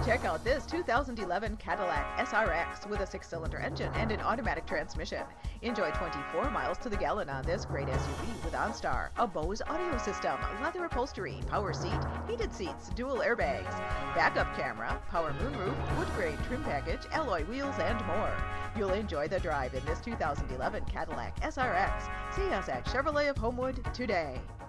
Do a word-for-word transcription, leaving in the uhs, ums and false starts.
Check out this two thousand eleven Cadillac S R X with a six-cylinder engine and an automatic transmission. Enjoy twenty-four miles to the gallon on this great S U V with OnStar, a Bose audio system, leather upholstery, power seat, heated seats, dual airbags, backup camera, power moonroof, wood grain trim package, alloy wheels, and more. You'll enjoy the drive in this two thousand eleven Cadillac S R X. See us at Chevrolet of Homewood today.